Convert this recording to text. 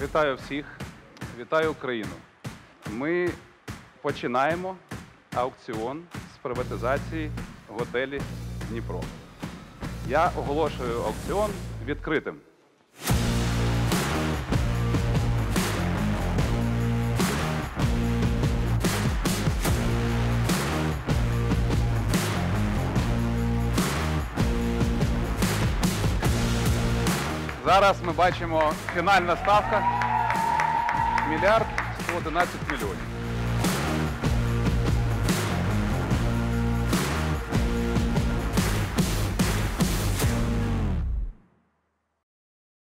Вітаю всіх, вітаю Україну. Ми починаємо аукціон з приватизації готелі Дніпро. Я оголошую аукціон відкритим. Зараз ми бачимо фінальна ставка – 1 мільярд 111 мільйонів.